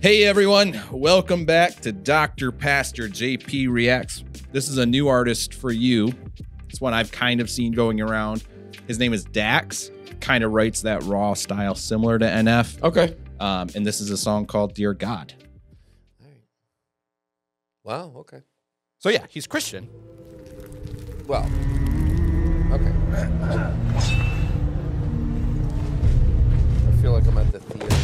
Hey everyone, welcome back to Dr. Pastor JP Reacts. This is a new artist for you. It's one I've kind of seen going around. His name is Dax. Kind of writes that raw style similar to NF. Okay. And this is a song called Dear God. All right. Wow, okay. So yeah, he's Christian. Well, okay. I feel like I'm at the theater.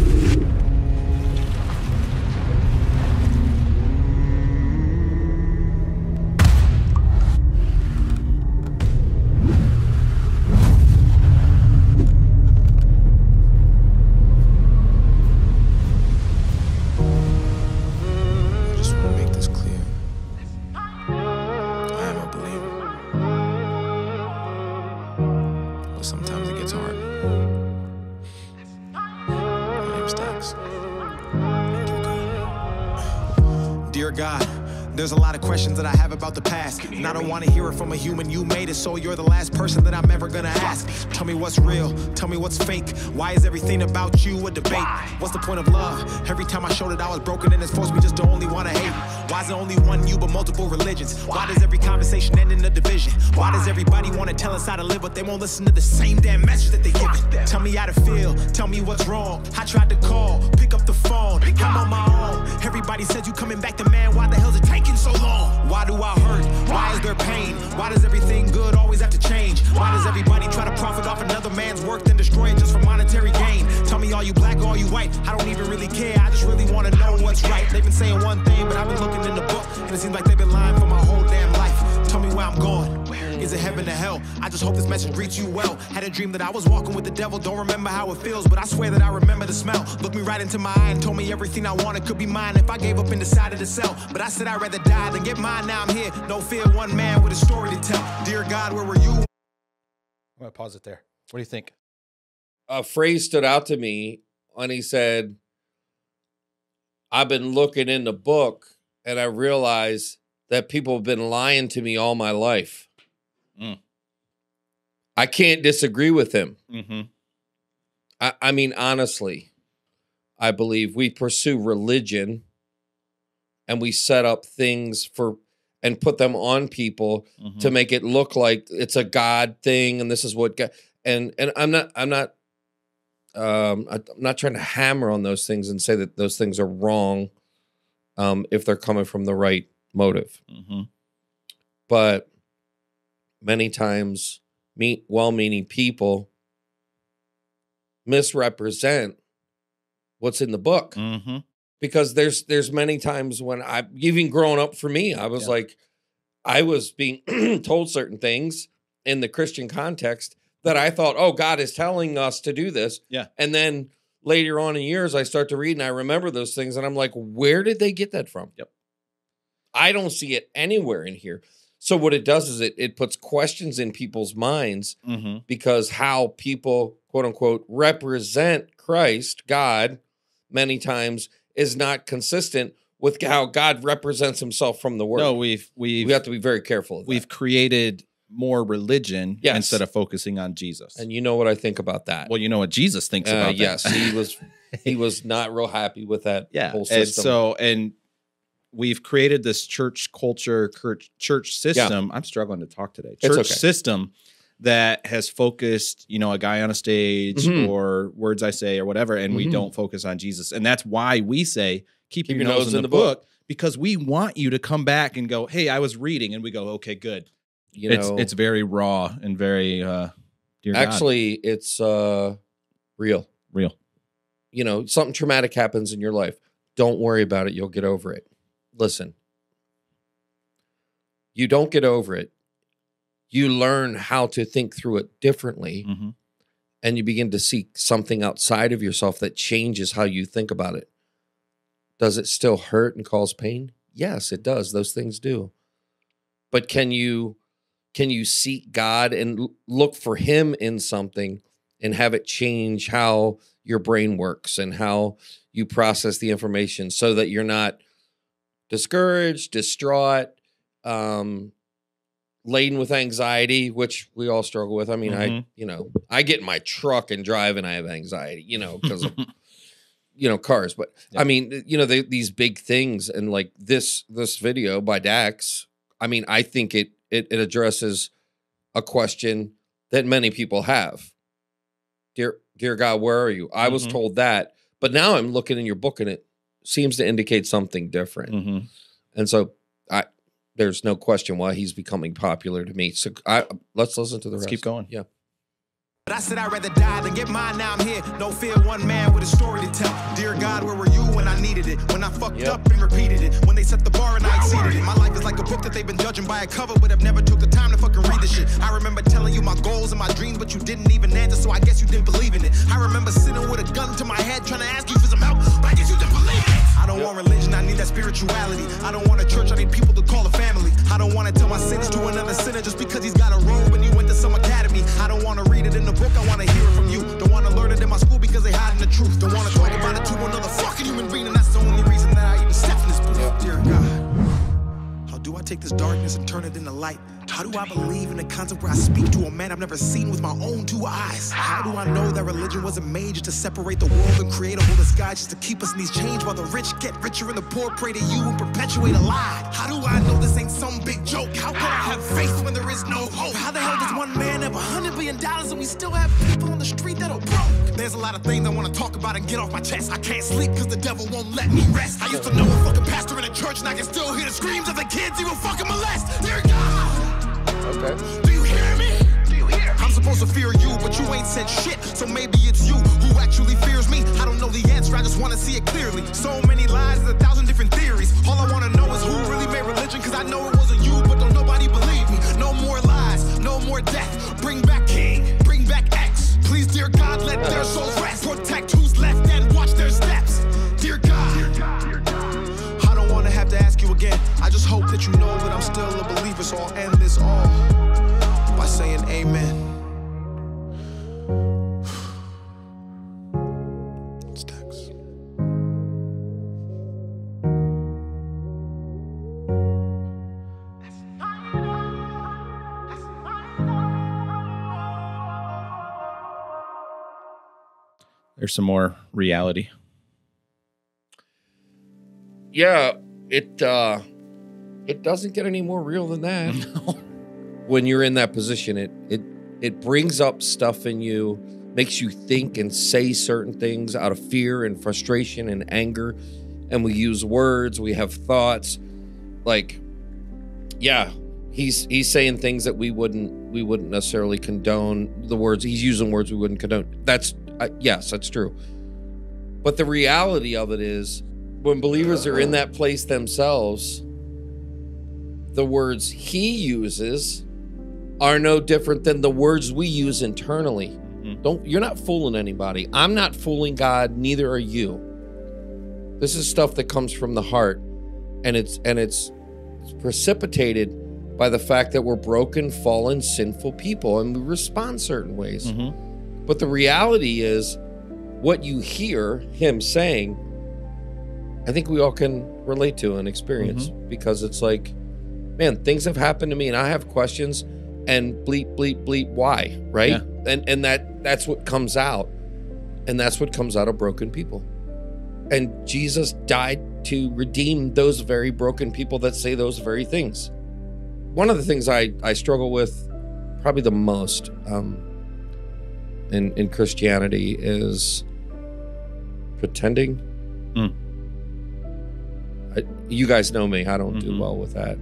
Sometimes it gets hard. My name's Dax. Dear God, there's a lot of questions that I have about the past, and I don't want to hear it from a human. You made it, so you're the last person that I'm ever gonna ask. Tell me what's real, tell me what's fake. Why is everything about you a debate? What's the point of love? Every time I showed it I was broken, and it's forced me just to only want to hate. Why is it only one you but multiple religions? Why does every conversation end in a division? Why does everybody want to tell us how to live, but they won't listen to the same damn message that they give it? Tell me how to feel, tell me what's wrong. I tried to call, pick up the phone, I'm on my own. Everybody said you coming back to man, why the hell's it taking so long? Why do I hurt? Why is there pain? Why does everything good always have to change? Why does everybody try to profit off another man's work then destroy it just for monetary gain? Tell me, are you black or are you white? I don't even really care, I just really want to know what's right. They've been saying one thing, but I've been looking in the book, and it seems like they've been lying for my whole damn life. Tell me where I'm going. Is it heaven or hell? I just hope this message reaches you well. Had a dream that I was walking with the devil. Don't remember how it feels, but I swear that I remember the smell. Looked me right into my eye and told me everything I wanted could be mine if I gave up and decided to sell. But I said I'd rather die than get mine. Now I'm here, no fear, one man with a story to tell. Dear God, where were you? I'm gonna pause it there. What do you think? A phrase stood out to me when he said, I've been looking in the book and I realized that people have been lying to me all my life. I can't disagree with him. I mean, honestly, I believe we pursue religion and we set up things for and put them on people to make it look like it's a God thing and this is what God, and I'm not trying to hammer on those things and say that those things are wrong if they're coming from the right motive. But many times well-meaning people misrepresent what's in the book. Because there's many times when I, even growing up for me, I was like, I was being told certain things in the Christian context that I thought, oh, God is telling us to do this. And then later on in years, I start to read and I remember those things and I'm like, where did they get that from? I don't see it anywhere in here. So what it does is it puts questions in people's minds because how people, quote unquote, represent Christ, God, many times is not consistent with how God represents himself from the word. No, we have to be very careful of that. We've created more religion instead of focusing on Jesus. And you know what I think about that. Well, you know what Jesus thinks about that. Yes, he was not real happy with that whole system. And we've created this church culture, church system. I'm struggling to talk today. Church system that has focused, a guy on a stage or words I say or whatever, and we don't focus on Jesus. And that's why we say, keep your nose in the book, because we want you to come back and go, hey, I was reading. And we go, okay, good. It's very raw and very, dear actually, God. It's real. Real. Something traumatic happens in your life. Don't worry about it. You'll get over it. Listen, you don't get over it. You learn how to think through it differently, and you begin to seek something outside of yourself that changes how you think about it. Does it still hurt and cause pain? Yes, it does. Those things do. But can you seek God and look for him in something and have it change how your brain works and how you process the information so that you're not discouraged, distraught, laden with anxiety, which we all struggle with. I mean, I get in my truck and drive and I have anxiety, because cars. But I mean, these big things, and like this video by Dax, I mean, I think it addresses a question that many people have. Dear God, where are you? I was told that, but now I'm looking in your book and it seems to indicate something different. And so there's no question why he's becoming popular to me. So let's listen to the rest. Keep going. Yeah. But I said I'd rather die than get mine. Now I'm here. No fear, one man with a story to tell. Dear God, where were you when I needed it? When I fucked up and repeated it? When they set the bar and I exceeded it? My life is like a book that they've been judging by a cover, but I've never took the time to fucking read the shit. I remember telling you my goals and my dreams, but you didn't even answer, so I guess you didn't believe in it. I remember sitting with a gun to my head trying to ask you for some help, but I guess you didn't believe it. I don't want religion, I need that spirituality. I don't want a church, I need people to call a family. I don't want to tell my sins to another sinner just because he's got a robe and he went to some academy. I don't want to read it in the book, I want to hear it from you. Don't want to learn it in my school because they hiding the truth. Don't want to talk about it to another fucking human being, and that's the only reason that I even step in this booth. Dear God, how do I take this darkness and turn it into light? How do I believe in a concept where I speak to a man I've never seen with my own two eyes? How do I know that religion wasn't made just to separate the world and create a whole disguise just to keep us in these chains while the rich get richer and the poor pray to you and perpetuate a lie? How do I know this ain't some big joke? How can I have faith when there is no hope? How the hell does one man have $100 billion and we still have people on the street that are broke? There's a lot of things I want to talk about and get off my chest. I can't sleep because the devil won't let me rest. I used to know a fucking pastor in a church and I can still hear the screams of the kids he will fucking molest. Dear God! Okay. Do you hear me? I'm supposed to fear you, but you ain't said shit. So maybe it's you who actually fears me. I don't know the answer, I just want to see it clearly. So many lies, 1,000 different theories. All I want to know is who really made religion, because I know it wasn't you, but don't nobody believe me. No more lies, no more death. Bring back King, bring back X. Please, dear God, let their souls rest. Protect who's left and watch their steps. Dear God, I don't want to have to ask you again. I just hope that you know that I'm still a believer, so I'll end this all by saying amen. Stacks. There's some more reality. Yeah, it doesn't get any more real than that. No. When you're in that position, it brings up stuff in you, makes you think and say certain things out of fear and frustration and anger. And we use words, we have thoughts. Like, yeah, he's saying things that we wouldn't necessarily condone. The words he's using words we wouldn't condone. That's yes, that's true. But the reality of it is, when believers are in that place themselves, the words he uses are no different than the words we use internally. You're not fooling anybody. I'm not fooling God, neither are you. This is stuff that comes from the heart, and it's precipitated by the fact that we're broken, fallen, sinful people, and we respond certain ways. But the reality is, what you hear him saying, I think we all can relate to and experience, because it's like, man, things have happened to me and I have questions, and bleep, bleep, bleep, why, right? Yeah. And that's what comes out. And that's what comes out of broken people. And Jesus died to redeem those very broken people that say those very things. One of the things I struggle with probably the most in Christianity is pretending. You guys know me. I don't do well with that.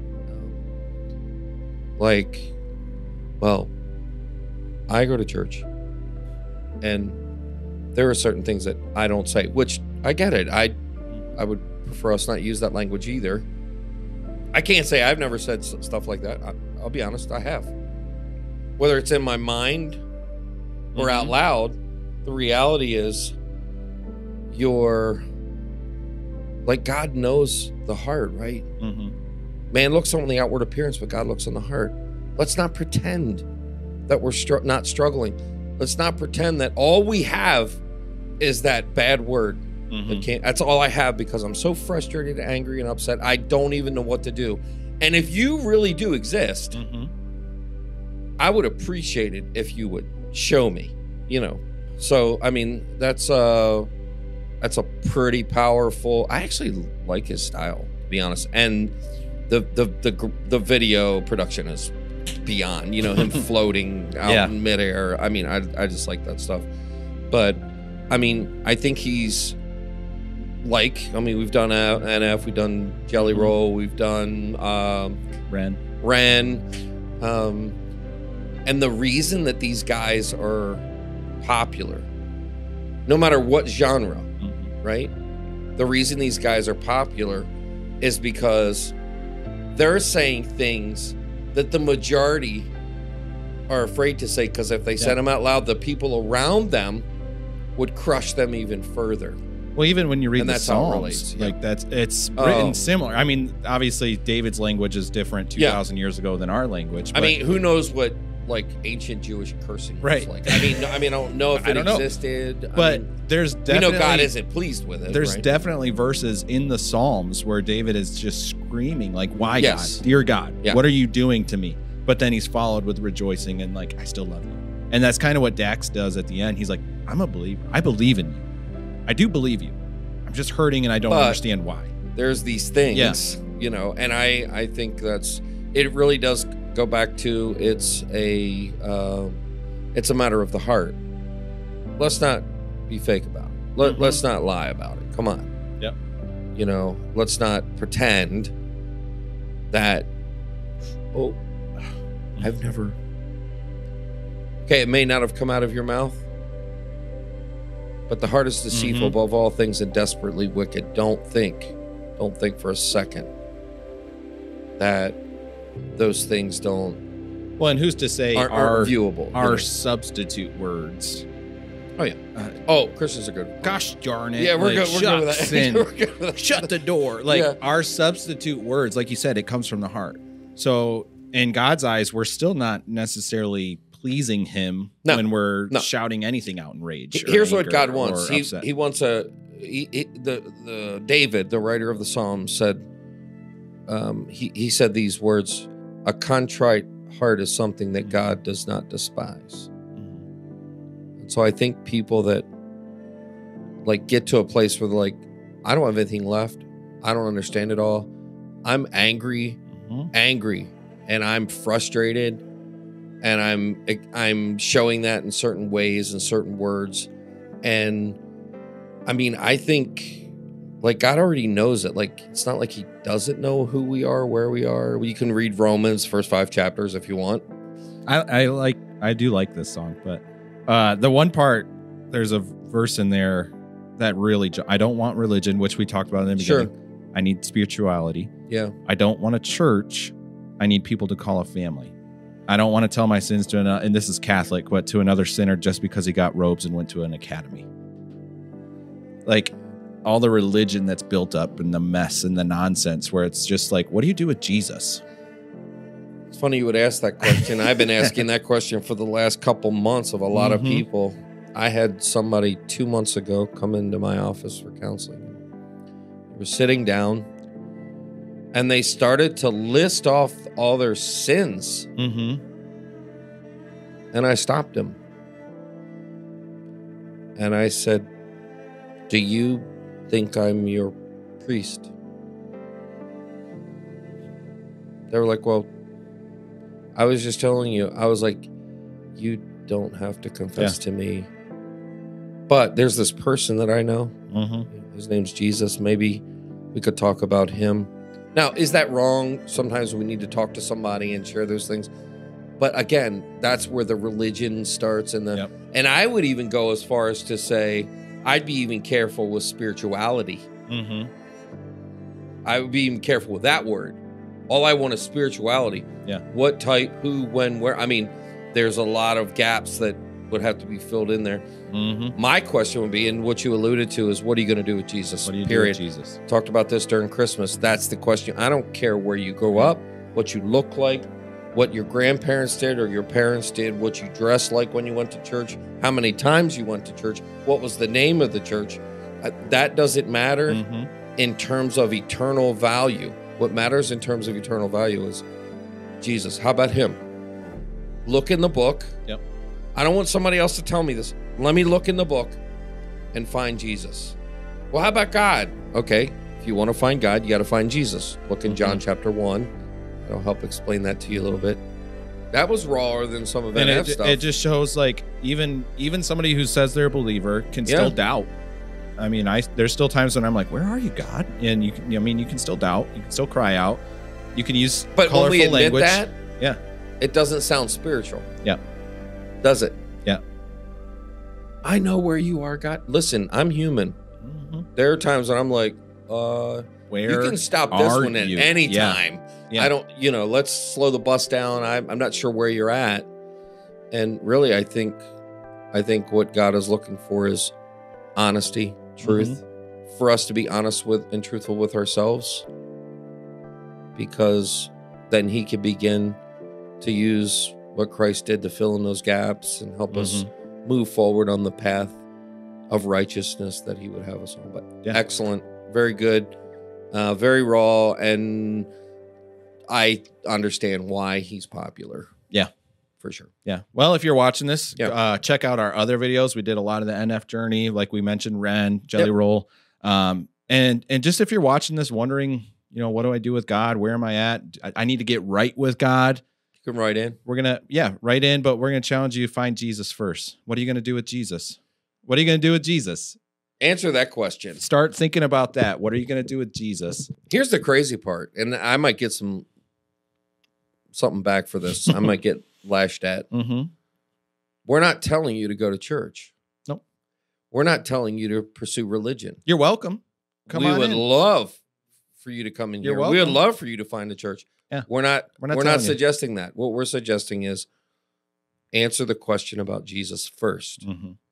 I go to church, and there are certain things that I don't say, which I get it. I would prefer us not use that language either. I can't say I've never said stuff like that. I'll be honest, I have. Whether it's in my mind or out loud, the reality is God knows the heart, right? Man looks on the outward appearance, but God looks on the heart. Let's not pretend that we're not struggling. Let's not pretend that all we have is that bad word. That's all I have, because I'm so frustrated, angry, and upset. I don't even know what to do. And if you really do exist, I would appreciate it if you would show me, So, I mean, that's That's a pretty powerful. I actually like his style, to be honest. And the video production is beyond, you know, him floating out in midair. I mean, I just like that stuff. But I mean, I think he's like, I mean, we've done NF, we've done Jelly Roll, we've done Ren. And the reason that these guys are popular, no matter what genre, right? The reason these guys are popular is because they're saying things that the majority are afraid to say, because if they said them out loud, the people around them would crush them even further. Well, even when you read the Psalms, relates, like it's written similar. I mean, obviously David's language is different 2,000 years ago than our language. I mean, who knows what like ancient Jewish cursing was like? I mean, I don't know if it existed. But there's definitely, we know God isn't pleased with it. There's definitely verses in the Psalms where David is just screaming like, "Why, God, dear God, what are you doing to me?" But then he's followed with rejoicing and like, "I still love you." And that's kind of what Dax does at the end. He's like, "I'm a believer. I believe in you. I do believe you. I'm just hurting and I don't understand why." There's these things, you know, and I think it really does go back to it's a matter of the heart. Let's not be fake about it. Let's not lie about it. Come on. Yep. You know, let's not pretend that, I've never. Okay, it may not have come out of your mouth, but the heart is deceitful above all things and desperately wicked. Don't think for a second that those things don't. Well, and who's to say are viewable? Are substitute words? Oh yeah. Christians are good. Gosh darn it! Yeah, we're good. We're good with that. We're good with that. Shut the door. Like our substitute words, like you said, it comes from the heart. So in God's eyes, we're still not necessarily pleasing Him when we're shouting anything out in rage. Here's what God wants. He wants the David, the writer of the Psalms, said. He said these words: "A contrite heart is something that God does not despise." And so I think people that like get to a place where they're like, "I don't have anything left. I don't understand it all. I'm angry, and I'm frustrated, and I'm showing that in certain ways and certain words." And I mean, I think. Like, God already knows it. Like, it's not like He doesn't know who we are, where we are. You can read Romans, first 5 chapters if you want. I do like this song, but the one part, there's a verse in there that really, I don't want religion, which we talked about in the beginning. Sure. I need spirituality. Yeah. I don't want a church. I need people to call a family. I don't want to tell my sins to another, and this is Catholic, but to another sinner just because he got robes and went to an academy. Like, all the religion that's built up and the mess and the nonsense where it's just like, what do you do with Jesus? It's funny you would ask that question. I've been asking that question for the last couple months of a lot of people. I had somebody 2 months ago come into my office for counseling. They were sitting down and they started to list off all their sins. And I stopped him. And I said, "Do you think I'm your priest?" They were like, "Well, I was just telling you." I was like, "You don't have to confess to me. But there's this person that I know. His name's Jesus. Maybe we could talk about him." Now, is that wrong? Sometimes we need to talk to somebody and share those things. But again, that's where the religion starts. And I would even go as far as to say, I'd be even careful with spirituality. I would be even careful with that word. All I want is spirituality. What type, who, when, where. I mean, there's a lot of gaps that would have to be filled in there. My question would be, and what you alluded to, is what are you going to do with Jesus? What do you do with Jesus? Talked about this during Christmas. That's the question. I don't care where you grow up, what you look like, what your grandparents did or your parents did, what you dressed like when you went to church, how many times you went to church, what was the name of the church. That doesn't matter in terms of eternal value. What matters in terms of eternal value is Jesus. How about him? Look in the book. I don't want somebody else to tell me this. Let me look in the book and find Jesus. Well, how about God? Okay, if you want to find God, you got to find Jesus. Look in John chapter 1. That'll help explain that to you a little bit. That was rawer than some of NF stuff. It just shows like even somebody who says they're a believer can still doubt. I mean, there's still times when I'm like, where are you, God? And you can still doubt. You can still cry out. You can use colorful when we admit language. That, it doesn't sound spiritual. Yeah. Does it? Yeah. I know where you are, God. Listen, I'm human. There are times when I'm like, where you can stop this one at any time. Yeah. I don't, let's slow the bus down. I'm not sure where you're at. And really, I think what God is looking for is honesty, truth, for us to be honest with and truthful with ourselves, because then he can begin to use what Christ did to fill in those gaps and help us move forward on the path of righteousness that he would have us on. But excellent, very good, very raw, and I understand why he's popular. Yeah, for sure. Yeah. Well, if you're watching this, check out our other videos. We did a lot of the NF journey, like we mentioned, Ren, Jelly Roll. And just if you're watching this wondering, what do I do with God? Where am I at? I need to get right with God. You can write in. We're going to, write in, but we're going to challenge you to find Jesus first. What are you going to do with Jesus? What are you going to do with Jesus? Answer that question. Start thinking about that. What are you going to do with Jesus? Here's the crazy part, and I might get something back for this. I might get lashed at. We're not telling you to go to church. Nope. We're not telling you to pursue religion. You're welcome. We would love for you to come in here. We would love for you to find a church. Yeah. We're not suggesting that. What we're suggesting is answer the question about Jesus first.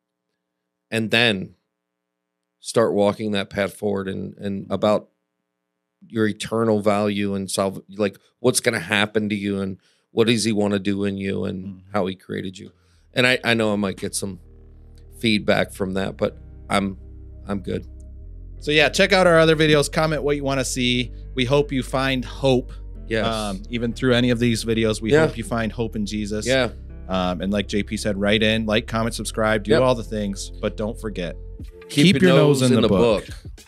And then start walking that path forward and about your eternal value and like what's going to happen to you and what does he want to do in you and how he created you. And I know I might get some feedback from that, but I'm good. So check out our other videos, comment what you want to see. We hope you find hope. Yes. Even through any of these videos, we hope you find hope in Jesus. Yeah. And like JP said, write in, like, comment, subscribe, do all the things, but don't forget, keep your nose in the book.